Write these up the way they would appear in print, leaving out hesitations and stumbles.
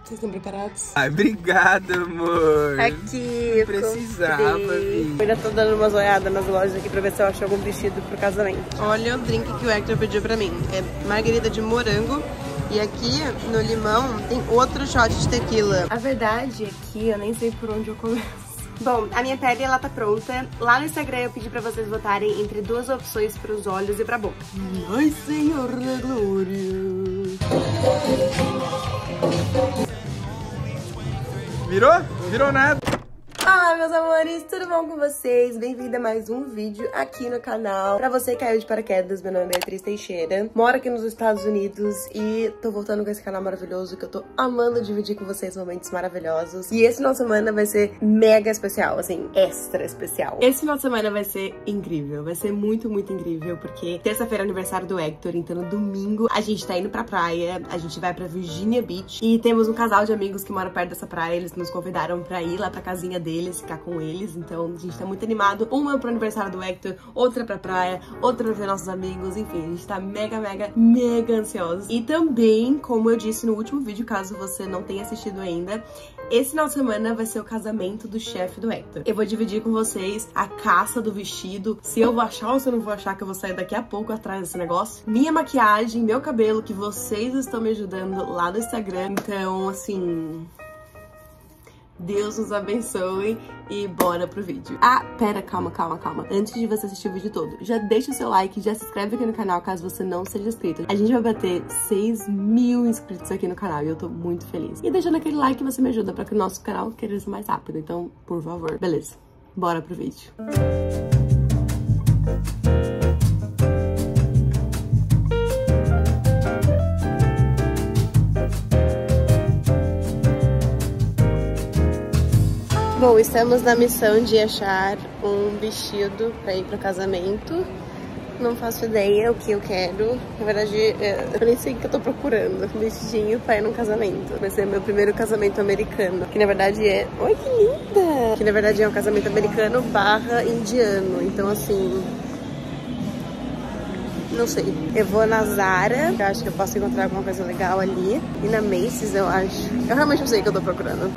Vocês estão preparados? Ai, obrigada, amor. Aqui, precisava vir. Eu ainda tô dando umas olhadas nas lojas aqui pra ver se eu acho algum vestido pro casamento. Olha o drink que o Hector pediu pra mim. É margarida de morango. E aqui, no limão, tem outro shot de tequila. A verdade é que eu nem sei por onde eu começo. Bom, a minha pele, ela tá pronta. Lá no Instagram eu pedi pra vocês votarem entre duas opções pros olhos e pra boca. Ai, Senhor da Glória. Virou? Virou nada. Olá, meus amores, tudo bom com vocês? Bem-vindo a mais um vídeo aqui no canal. Pra você que caiu de paraquedas, meu nome é Beatriz Teixeira. Moro aqui nos Estados Unidos e tô voltando com esse canal maravilhoso que eu tô amando dividir com vocês momentos maravilhosos. E esse final de semana vai ser mega especial, assim, extra especial. Esse final de semana vai ser incrível, vai ser muito, muito incrível, porque terça-feira é aniversário do Hector, então no domingo a gente tá indo pra praia, a gente vai pra Virginia Beach e temos um casal de amigos que moram perto dessa praia, eles nos convidaram pra ir lá pra casinha deles, ficar com eles, então a gente tá muito animado. Uma pro aniversário do Hector, outra pra praia, outra pra ver nossos amigos, enfim, a gente tá mega ansiosos. E também, como eu disse no último vídeo, caso você não tenha assistido ainda, esse final de semana vai ser o casamento do chefe do Hector. Eu vou dividir com vocês a caça do vestido, se eu vou achar ou se eu não vou achar, que eu vou sair daqui a pouco atrás desse negócio. Minha maquiagem, meu cabelo, que vocês estão me ajudando lá no Instagram. Então, assim... Deus nos abençoe e bora pro vídeo. Ah, pera, calma. Antes de você assistir o vídeo todo, já deixa o seu like, já se inscreve aqui no canal caso você não seja inscrito. A gente vai bater 6.000 inscritos aqui no canal e eu tô muito feliz. E deixando aquele like você me ajuda pra que o nosso canal cresça mais rápido, então, por favor. Beleza, bora pro vídeo. Bom, estamos na missão de achar um vestido pra ir pro casamento. Não faço ideia o que eu quero. Na verdade, eu nem sei o que eu tô procurando. Vestidinho pra ir num casamento. Vai ser meu primeiro casamento americano. Que na verdade é... Oi, que linda! Que na verdade é um casamento americano / indiano. Então, assim... Não sei. Eu vou na Zara. Eu acho que eu posso encontrar alguma coisa legal ali. E na Macy's, eu acho. Eu realmente não sei o que eu tô procurando.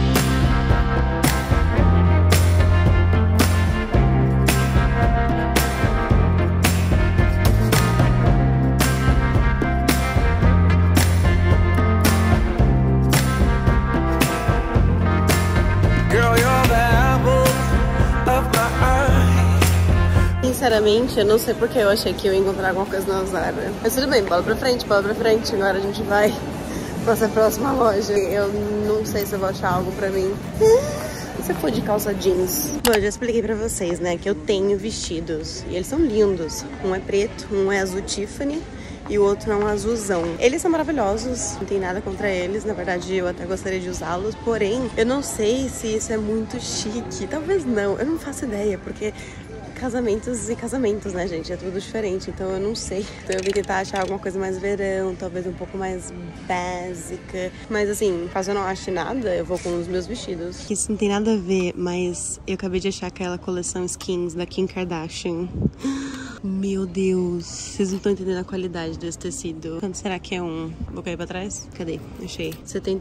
Sinceramente, eu não sei porque eu achei que eu ia encontrar alguma coisa na Zara. Mas tudo bem, bola pra frente. Agora a gente vai pra essa próxima loja. Eu não sei se eu vou achar algo pra mim. E se eu for de calça jeans? Bom, eu já expliquei pra vocês, né, que eu tenho vestidos. E eles são lindos. Um é preto, um é azul Tiffany. E o outro é um azulzão. Eles são maravilhosos, não tem nada contra eles. Na verdade, eu até gostaria de usá-los. Porém, eu não sei se isso é muito chique. Talvez não, eu não faço ideia, porque... casamentos e casamentos, né, gente? É tudo diferente, então eu não sei. Então eu vou tentar achar alguma coisa mais verão, talvez um pouco mais básica. Mas assim, caso eu não ache nada, eu vou com os meus vestidos. Isso não tem nada a ver, mas eu acabei de achar aquela coleção Skins da Kim Kardashian. Meu Deus, vocês não estão entendendo a qualidade desse tecido. Quanto será que é um? Vou cair pra trás? Cadê? Achei.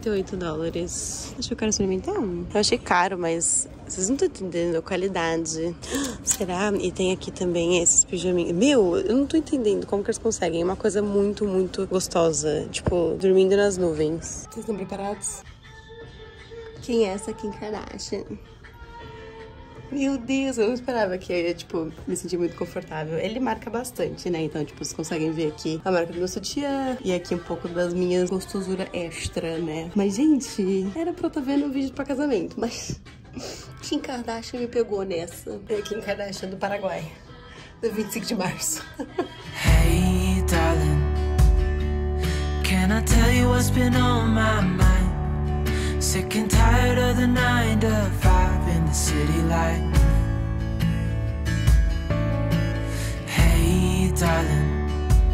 $78. Acho que eu quero experimentar um. Eu achei caro, mas vocês não estão entendendo a qualidade. Será? E tem aqui também esses pijaminhos. Meu, eu não tô entendendo como que eles conseguem. É uma coisa muito gostosa. Tipo, dormindo nas nuvens. Vocês estão preparados? Quem é essa Kim Kardashian? Meu Deus, eu não esperava que eu ia, tipo, me sentir muito confortável. Ele marca bastante, né? Então, tipo, vocês conseguem ver aqui a marca do meu sutiã e aqui um pouco das minhas gostosura extra, né? Mas, gente, era pra eu estar vendo um vídeo pra casamento, mas... Kim Kardashian me pegou nessa. É Kim Kardashian do Paraguai, do 25 de março. Hey, darling, can I tell you what's been on my mind? Sick and tired of the 9 to 5 in the city life. Hey, darling,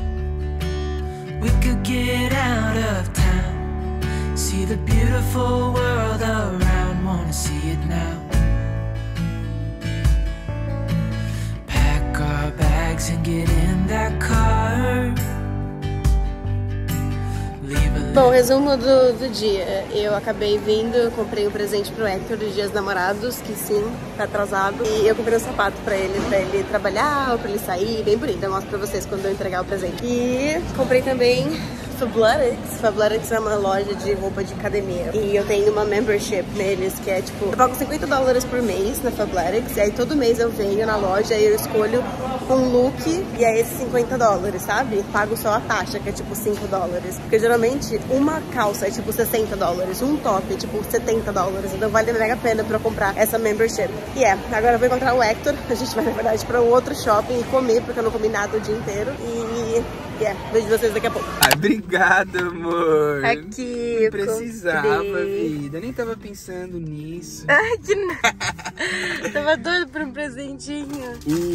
we could get out of town, see the beautiful world around, wanna see it now. Pack our bags and get in that car, leave a Bom, resumo do dia. Eu acabei vindo, comprei um presente pro Hector de Dia dos Namorados, que sim, tá atrasado. E eu comprei um sapato pra ele trabalhar, ou pra ele sair, bem bonito. Eu mostro pra vocês quando eu entregar o presente. E comprei também Fabletics. Fabletics é uma loja de roupa de academia. E eu tenho uma membership neles, que é tipo, eu pago $50 por mês na Fabletics. E aí todo mês eu venho na loja e eu escolho um look e é esses $50, sabe? Pago só a taxa, que é tipo $5. Porque geralmente uma calça é tipo $60, um top é tipo $70. Então vale mega a pena pra eu comprar essa membership. E agora eu vou encontrar o Hector. A gente vai, na verdade, pra um outro shopping e comer, porque eu não comi nada o dia inteiro. E vejo vocês daqui a pouco. Ai, obrigado, amor. Aqui. Não precisava, vida. Eu nem tava pensando nisso. Ai, que nada. Tava doido por um presentinho.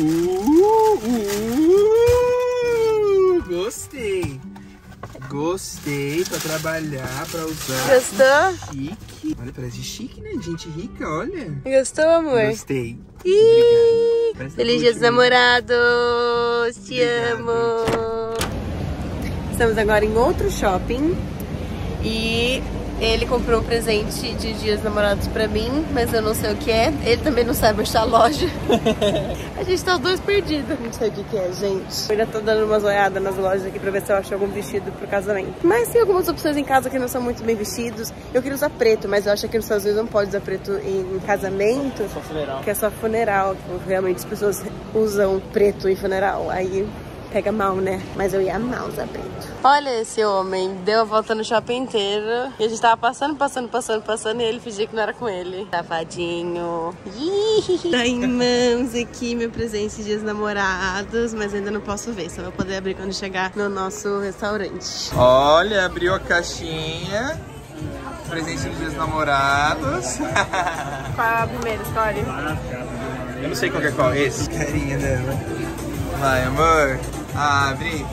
Gostei. Gostei pra trabalhar, pra usar. Gostou? Chique. Olha, parece chique, né? Gente rica, olha. Gostou, amor? Gostei. Obrigada. Feliz Dia dos Namorados. Te amo. Estamos agora em outro shopping e ele comprou um presente de Dia dos Namorados pra mim, mas eu não sei o que é. Ele também não sabe achar a loja. A gente tá os dois perdidos. Não sei o que é, gente. Eu ainda tô dando umas olhadas nas lojas aqui pra ver se eu acho algum vestido pro casamento. Mas tem algumas opções em casa que não são muito bem vestidos. Eu queria usar preto, mas eu acho que nos Estados Unidos não pode usar preto em casamento. Só funeral. Que é só funeral. Realmente as pessoas usam preto em funeral. Aí pega mal, né? Mas eu ia amar usar preto. Olha esse homem, deu a volta no shopping inteiro. E a gente tava passando e ele fingia que não era com ele. Safadinho. Tá em mãos aqui meu presente de Dias dos Namorados, mas ainda não posso ver, só vou poder abrir quando chegar no nosso restaurante. Olha, abriu a caixinha. Presente de Dias dos Namorados. Qual é a primeira história? Eu não sei qual é qual. Esse. Carinha dela. Vai, amor. Abre.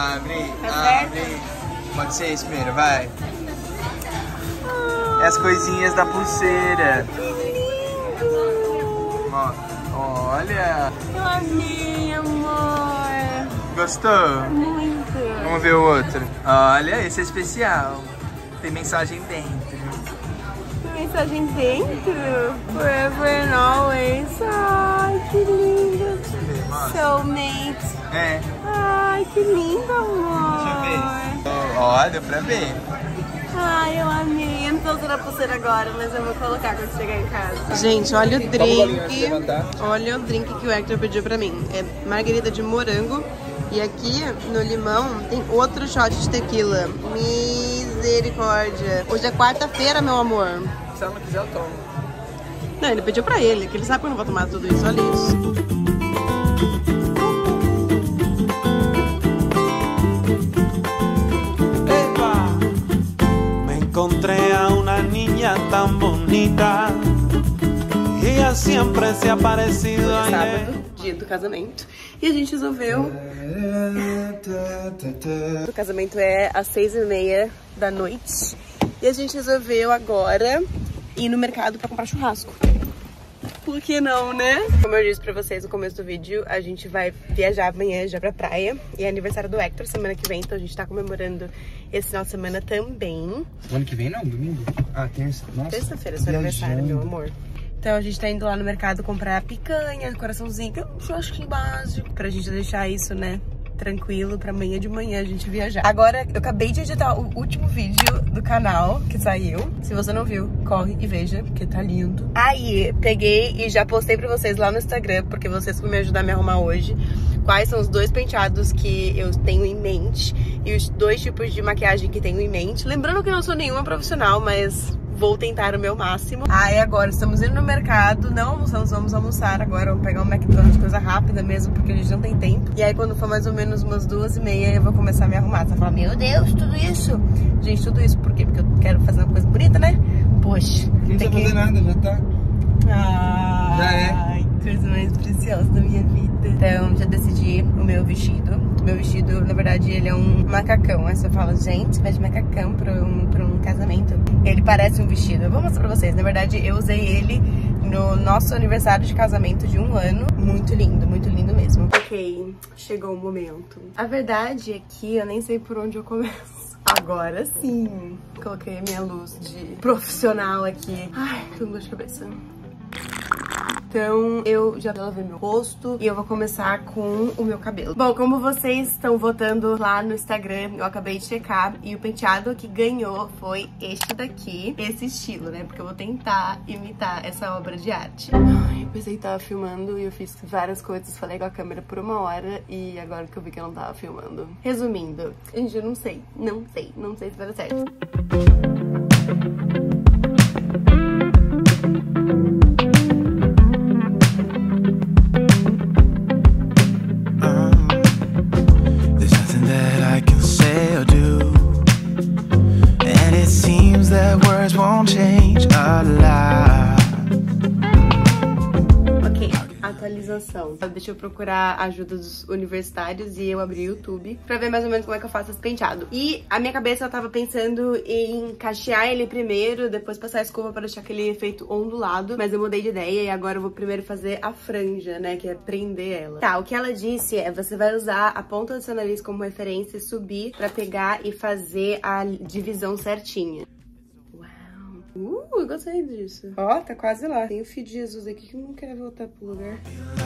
Pode ser esse primeiro, vai. É as coisinhas da pulseira. Olha. Eu amei, amor. Gostou? Muito. Vamos ver o outro. Olha, esse é especial. Tem mensagem dentro. Tem mensagem dentro? Forever and always. Ai, que lindo. Deixa eu ver, mostra. Soulmate. É. Ai, que lindo, amor. Deixa eu ver. Ó, deu pra ver. Ai, eu amei. Eu não tô usando a pulseira agora, mas eu vou colocar quando chegar em casa. Gente, olha o drink. Olha o drink que o Hector pediu pra mim. É margarita de morango. E aqui no limão tem outro shot de tequila. Misericórdia. Hoje é quarta-feira, meu amor. Se ela não quiser, eu tomo. Não, ele pediu pra ele, que ele sabe que eu não vou tomar tudo isso. Olha isso. Encontré a una niña tan bonita. Ella siempre se ha parecido a ella. Sábado, dia do casamento. E a gente resolveu. O casamento é às 6h30 da noite. E a gente resolveu agora ir no mercado pra comprar churrasco. Por que não, né? Como eu disse pra vocês no começo do vídeo, a gente vai viajar amanhã já pra praia. E é aniversário do Hector semana que vem, então a gente tá comemorando esse final de semana também. Semana que vem não? Domingo? Ah, terça. Nossa. Terça-feira, seu aniversário, meu amor. Então a gente tá indo lá no mercado comprar picanha, coraçãozinho, que é um churrasquinho básico. Pra gente deixar isso, né, tranquilo pra amanhã de manhã a gente viajar. Agora, eu acabei de editar o último vídeo do canal que saiu. Se você não viu, corre e veja, porque tá lindo. Aí, peguei e já postei pra vocês lá no Instagram, porque vocês vão me ajudar a me arrumar hoje, quais são os 2 penteados que eu tenho em mente e os 2 tipos de maquiagem que tenho em mente. Lembrando que eu não sou nenhuma profissional, mas vou tentar o meu máximo. Aí agora estamos indo no mercado, não almoçamos, vamos almoçar agora, vamos pegar um McDonald's, coisa rápida mesmo, porque a gente não tem tempo. E aí quando for mais ou menos umas 2h30 eu vou começar a me arrumar. Você vai falar, meu Deus, tudo isso? Gente, tudo isso por quê? Porque eu quero fazer uma coisa bonita, né? Poxa. Não precisa fazer nada, já tá. Já é. Coisa mais preciosa da minha vida. Então já decidi o meu vestido. O meu vestido, na verdade, ele é um macacão. Aí você fala, gente, vai de macacão pra um casamento. Ele parece um vestido. Eu vou mostrar pra vocês. Na verdade, eu usei ele no nosso aniversário de casamento de 1 ano. Muito lindo mesmo. Ok, chegou o momento. A verdade é que eu nem sei por onde eu começo. Agora sim, coloquei a minha luz de profissional aqui. Ai, tô com dor de cabeça. Então, eu já lavei meu rosto e eu vou começar com o meu cabelo. Bom, como vocês estão votando lá no Instagram, eu acabei de checar e o penteado que ganhou foi este daqui, esse estilo, né? Porque eu vou tentar imitar essa obra de arte. Ai, eu pensei que tava filmando e eu fiz várias coisas, falei com a câmera por 1 hora e agora que eu vi que eu não tava filmando. Resumindo, gente, eu não sei se vai dar certo. Atualização. Deixa eu procurar a ajuda dos universitários e eu abri o YouTube pra ver mais ou menos como é que eu faço esse penteado. E a minha cabeça eu tava pensando em cachear ele primeiro, depois passar a escova pra deixar aquele efeito ondulado, mas eu mudei de ideia e agora eu vou primeiro fazer a franja, né, que é prender ela. Tá, o que ela disse é, você vai usar a ponta do seu nariz como referência e subir pra pegar e fazer a divisão certinha. Eu gostei disso. Ó, tá quase lá. Tem o Filho de Jesus aqui que não quer voltar pro lugar.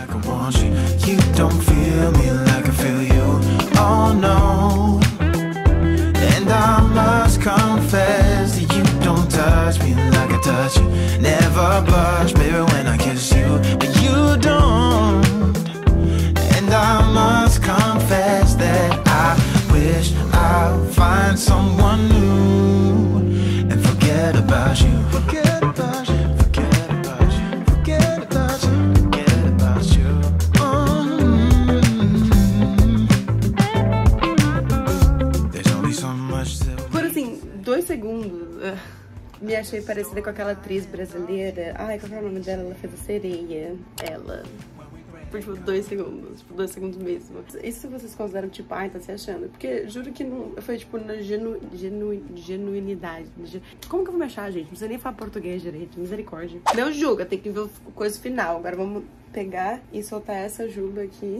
Por assim, 2 segundos, me achei parecida com aquela atriz brasileira. Ai, qual é o nome dela? Ela fez a Sereia. Ela. Por, tipo, 2 segundos. Tipo, 2 segundos mesmo. Isso vocês consideram, tipo, ai, tá se achando? Porque juro que não... Foi, tipo, na genuinidade. Como que eu vou me achar, gente? Não precisa nem falar português direito. Misericórdia. Não julga, tem que ver a coisa final. Agora vamos pegar e soltar essa juba aqui.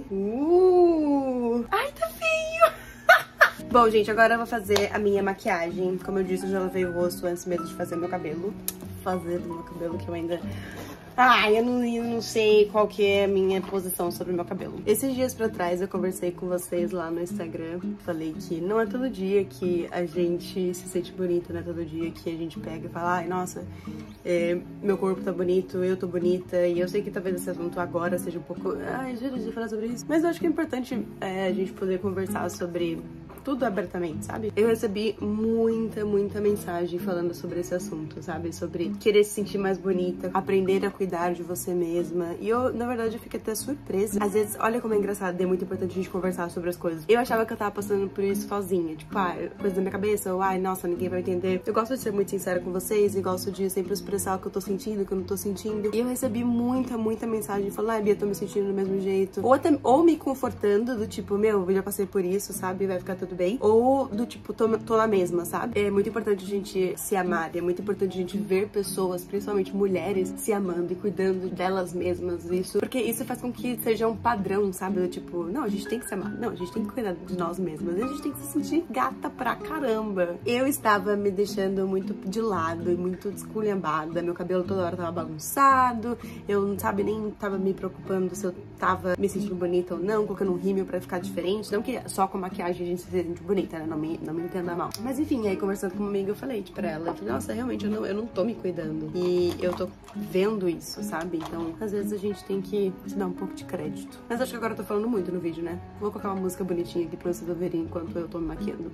Ai, tá feio! Bom, gente, agora eu vou fazer a minha maquiagem. Como eu disse, eu já lavei o rosto antes mesmo de fazer meu cabelo. Fazer o meu cabelo, que eu ainda... eu não sei qual que é a minha posição sobre o meu cabelo. Esses dias pra trás eu conversei com vocês lá no Instagram. Falei que não é todo dia que a gente se sente bonita, não é todo dia que a gente pega e fala, ai, nossa, meu corpo tá bonito, eu tô bonita. E eu sei que talvez esse assunto agora seja um pouco... juro de falar sobre isso. Mas eu acho que é importante a gente poder conversar sobre... tudo abertamente, sabe? Eu recebi muita mensagem falando sobre esse assunto, sabe? Sobre querer se sentir mais bonita, aprender a cuidar de você mesma. E eu, na verdade, eu fiquei até surpresa. Às vezes, olha como é engraçado, é muito importante a gente conversar sobre as coisas. Eu achava que eu tava passando por isso sozinha, tipo, coisa da minha cabeça, ou nossa, ninguém vai entender. Eu gosto de ser muito sincera com vocês e gosto de sempre expressar o que eu tô sentindo, o que eu não tô sentindo. E eu recebi muita mensagem falando, Bia, tô me sentindo do mesmo jeito. Ou me confortando, do tipo, meu, eu já passei por isso, sabe? Vai ficar tudo bem. Ou do tipo, tô na mesma, sabe? É muito importante a gente se amar, é muito importante a gente ver pessoas, principalmente mulheres, se amando e cuidando delas mesmas, isso. Porque isso faz com que seja um padrão, sabe? Do tipo, não, a gente tem que se amar, não, a gente tem que cuidar de nós mesmas, a gente tem que se sentir gata pra caramba. Eu estava me deixando muito de lado e muito desculhambada, meu cabelo toda hora tava bagunçado, eu, sabe, nem tava me preocupando se eu tava me sentindo bonita ou não, colocando um rímel pra ficar diferente, não que só com maquiagem a gente se sente bonita, né? Não me entenda mal. Mas enfim, aí conversando com uma amiga, eu falei pra ela, nossa, realmente eu não tô me cuidando. E eu tô vendo isso, sabe? Então, às vezes a gente tem que se dar um pouco de crédito. Mas acho que agora eu tô falando muito no vídeo, né? Vou colocar uma música bonitinha aqui pra vocês ouvirem enquanto eu tô me maquiando.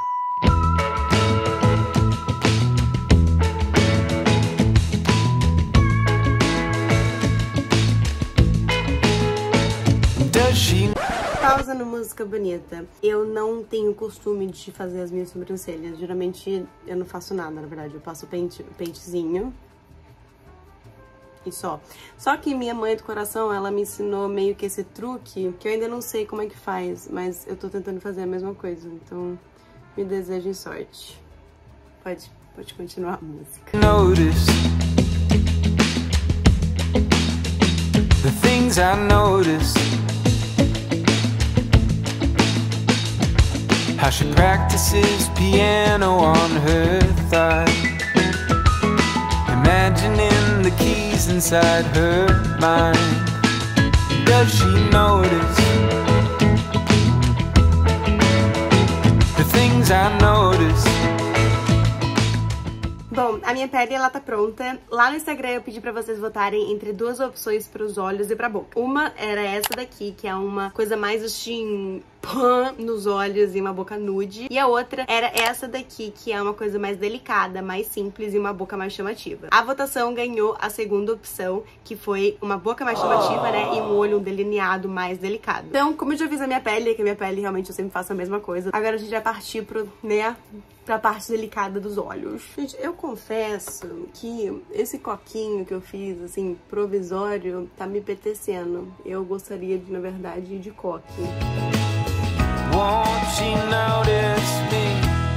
Tá usando música bonita. Eu não tenho costume de fazer as minhas sobrancelhas. Geralmente eu não faço nada, na verdade. Eu passo pentezinho e só. Só que minha mãe do coração, ela me ensinou meio que esse truque, que eu ainda não sei como é que faz, mas eu tô tentando fazer a mesma coisa. Então, me desejem sorte. Pode continuar a música. Notice the things I noticed. how she practices piano on her thigh, imagining the keys inside her mind. Does she notice the things I notice? Bom, a minha pele, ela tá pronta. Lá no Instagram eu pedi pra vocês votarem entre duas opções pros olhos e pra boca. Uma era essa daqui, que é uma coisa mais assim, pan nos olhos e uma boca nude. E a outra era essa daqui, que é uma coisa mais delicada, mais simples e uma boca mais chamativa. A votação ganhou a segunda opção, que foi uma boca mais chamativa, né, e um olho delineado mais delicado. Então, como eu já fiz a minha pele, que a minha pele realmente eu sempre faço a mesma coisa, agora a gente vai partir pro, né, pra parte delicada dos olhos. Gente, eu confesso que esse coquinho que eu fiz, assim, provisório, tá me apetecendo. Eu gostaria de, na verdade, ir de coque. Won't you notice me?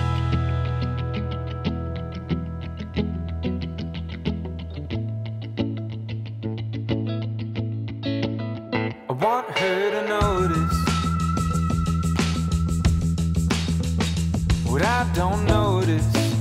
I want her to notice what I don't notice.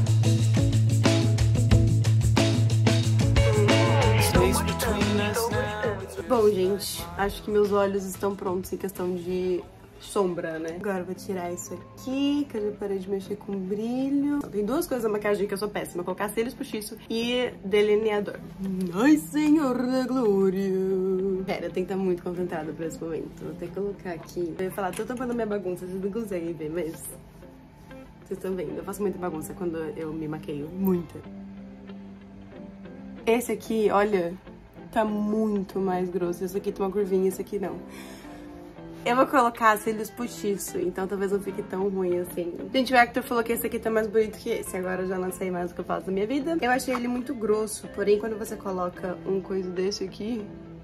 Space between us now. Bom, gente, acho que meus olhos estão prontos em questão de sombra, né? Agora eu vou tirar isso aqui, que eu já parei de mexer com brilho. Tem duas coisas na maquiagem que eu sou péssima: colocar cílios postiços e delineador. Ai, Senhor da Glória! Pera, eu tenho que estar muito concentrada pra esse momento. Vou ter que colocar aqui. Eu ia falar, tô tampando minha bagunça, vocês não conseguem ver, mas vocês estão vendo. Eu faço muita bagunça quando eu me maqueio. Muita. Esse aqui, olha, tá muito mais grosso. Esse aqui tem uma curvinha, esse aqui não. Eu vou colocar cílios postiço, então talvez não fique tão ruim assim. Gente, o Hector falou que esse aqui tá mais bonito que esse. Agora eu já não sei mais o que eu faço da minha vida. Eu achei ele muito grosso, porém quando você coloca um coisa desse aqui...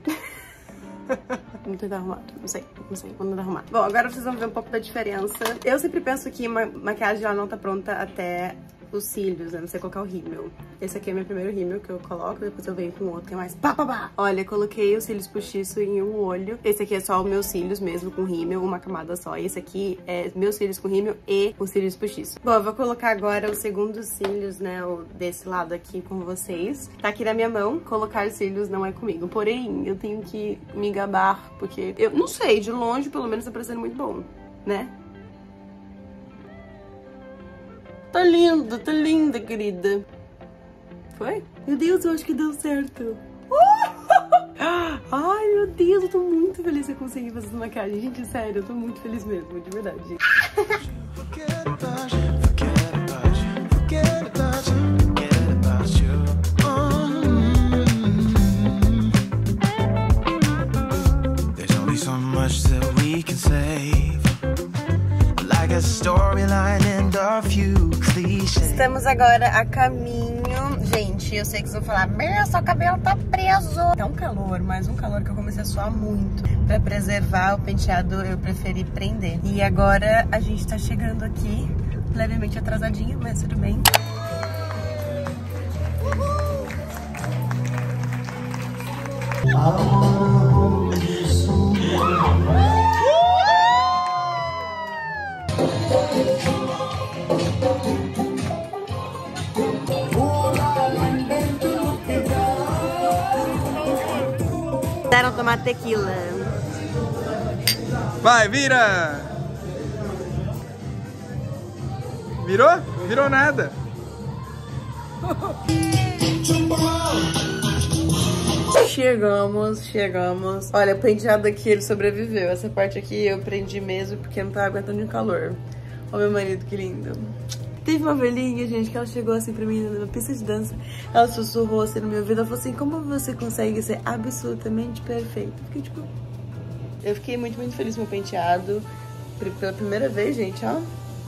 Vamos tentar arrumar. Não sei, vamos tentar arrumar. Bom, agora vocês vão ver um pouco da diferença. Eu sempre penso que uma maquiagem ela não tá pronta até os cílios, né? Não sei colocar o rímel. Esse aqui é meu primeiro rímel que eu coloco, depois eu venho com outro que é mais pá, pá, pá. Olha, coloquei os cílios postiço em um olho. Esse aqui é só os meus cílios mesmo, com rímel, uma camada só. E esse aqui é meus cílios com rímel e os cílios postiço. Bom, eu vou colocar agora os segundos cílios, né, desse lado aqui com vocês. Tá aqui na minha mão, colocar cílios não é comigo. Porém, eu tenho que me gabar, porque eu não sei, de longe pelo menos tá parecendo muito bom, né? Tá linda, querida. Foi? Meu Deus, eu acho que deu certo. Ai, meu Deus, eu tô muito feliz que eu consegui fazer essa maquiagem. Gente, sério, eu tô muito feliz mesmo, de verdade. Estamos agora a caminho. Gente, eu sei que vocês vão falar, meu, seu cabelo tá preso. Tá um calor, mas um calor que eu comecei a suar muito. Pra preservar o penteado, eu preferi prender. E agora a gente tá chegando aqui, levemente atrasadinho, mas tudo bem. Deram tomar tequila. Vai, vira! Virou? Virou nada. Chegamos. Olha, o penteado aqui, ele sobreviveu. Essa parte aqui eu prendi mesmo porque não tava aguentando o calor. Olha meu marido, que lindo. Teve uma velhinha, gente, que ela chegou assim pra mim na pista de dança. Ela sussurrou assim no meu ouvido. Ela falou assim, como você consegue ser absolutamente perfeito? Fiquei tipo... Eu fiquei muito feliz com o meu penteado. Pela primeira vez, gente, ó.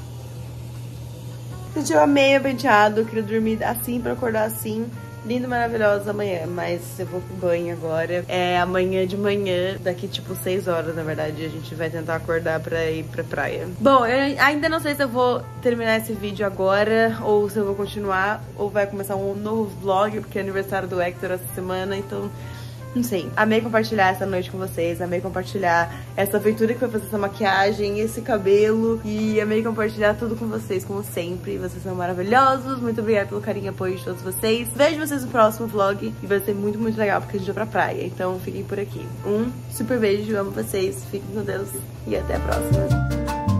Gente, eu amei o penteado. Eu queria dormir assim pra acordar assim. Lindo, maravilhosa amanhã, mas eu vou pro banho agora. É amanhã de manhã, daqui tipo 6 horas, na verdade, a gente vai tentar acordar pra ir pra praia. Bom, eu ainda não sei se eu vou terminar esse vídeo agora, ou se eu vou continuar, ou vai começar um novo vlog, porque é aniversário do Hector essa semana, então Não sei, amei compartilhar essa noite com vocês, amei compartilhar essa aventura que foi fazer essa maquiagem, esse cabelo, e amei compartilhar tudo com vocês, como sempre. Vocês são maravilhosos, muito obrigada pelo carinho e apoio de todos vocês. Vejo vocês no próximo vlog e vai ser muito, muito legal porque a gente vai pra praia, então fiquem por aqui. Um super beijo, amo vocês, fiquem com Deus e até a próxima.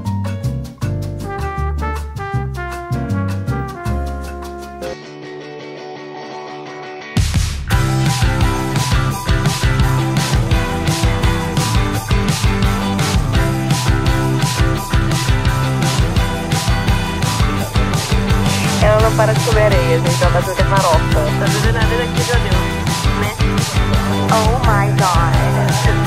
Ela não para de comer areia, gente. Ela vai fazer farofa. Tá bebendo nada daqui, já deu, né? Oh my god.